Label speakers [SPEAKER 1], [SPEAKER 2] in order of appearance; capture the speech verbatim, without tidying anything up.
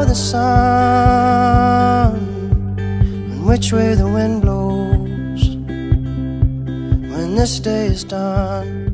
[SPEAKER 1] follow the sun and which way the wind blows when this day is done.